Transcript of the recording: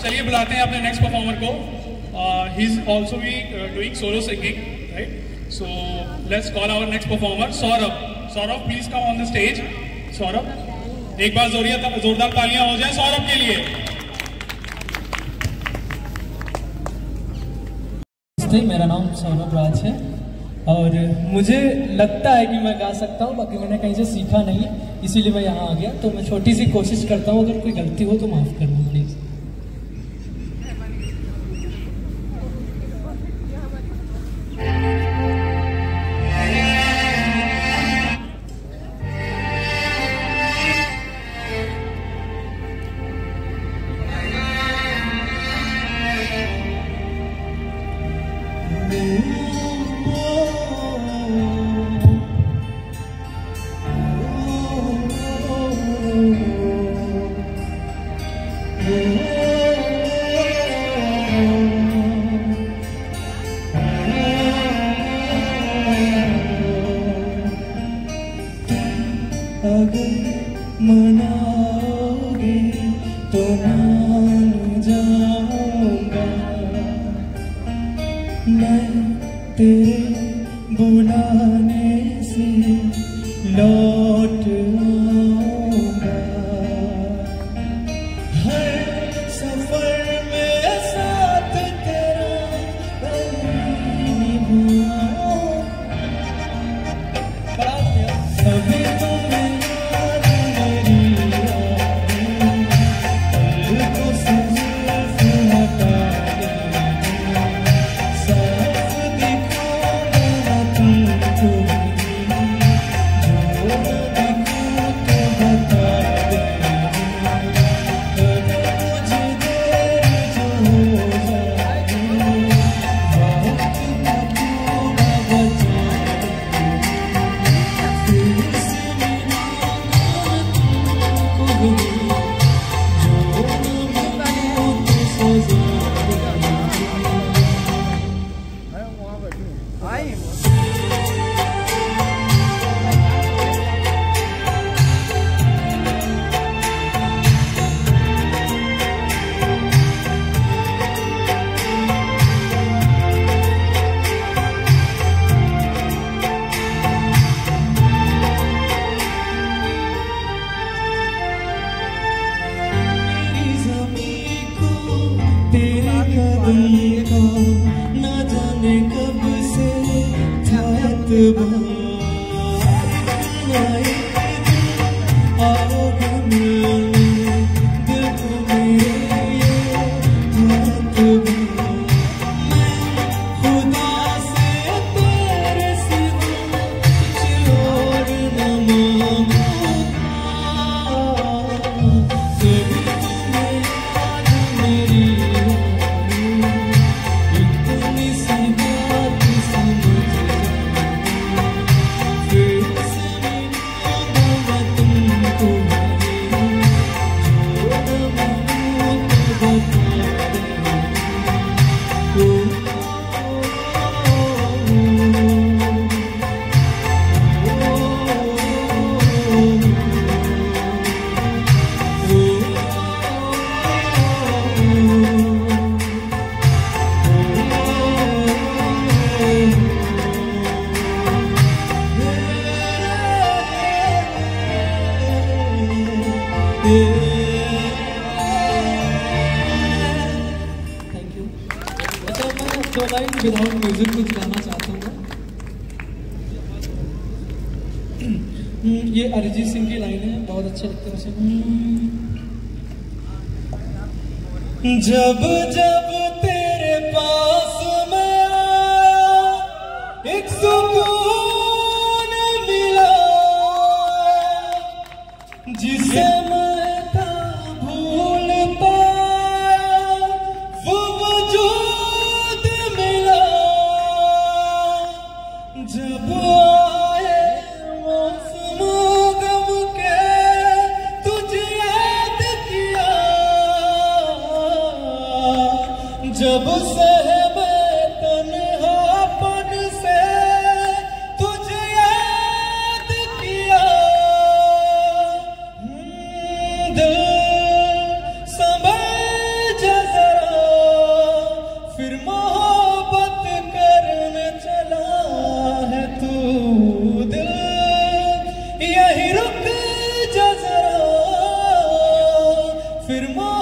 चलिए बुलाते हैं अपने नेक्स्ट परफॉर्मर को. He is also be doing solo singing, right? So let's call our next performer Saurabh. Saurabh please come on the stage. Saurabh, एक बार जोरदार तालियां हो जाए सौरभ के लिए. मेरा नाम सौरभ राज है और मुझे लगता है कि मैं गा सकता हूँ, बाकी मैंने कहीं से सीखा नहीं, इसीलिए मैं यहाँ आ गया. तो मैं छोटी सी कोशिश करता हूँ, अगर कोई गलती हो तो माफ़ करना प्लीज़. अगर मनाओगे तो मान जाऊंगा, मैं तेरे बुलाने से लौट आऊंगा. हर सफर में साथ तेरा सभी तुम्हें न जाने कब से आओगे मिलने दिल को मेरे मैं खुदा से तेरे सिवा कुछ और न मांगूंगा. कभी तुम्हें याद मेरी थैंक यू. अच्छा, मैं दो लाइन विदाउट म्यूजिक कुछ गाना चाहता हूँ. ये अरिजीत सिंह की लाइन है, बहुत अच्छे लगते हैं मुझे. जब जब तेरे पास मैं आया एक सुकून मिला, जिसे मैं था भूल पाया वो वजूद मिला. जब आए मौसम गम के तुझे याद किया, जब से मैं तन्हापन से तुझे याद किया. दिल संभल जैसे फिर